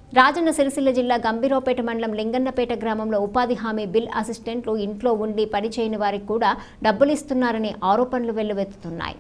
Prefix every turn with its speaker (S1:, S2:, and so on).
S1: రాజన్న సిరిసిల్ల జిల్లా గంభీరావుపేట మండలం లింగన్నపేట గ్రామంలో ఉపాధి హామీ బిల్ అసిస్టెంట్లు ఇంట్లో ఉండి పనిచేయని వారికి కూడా డబ్బులు ఇస్తున్నారనే ఆరోపణలు వెల్లువెత్తుతున్నాయి.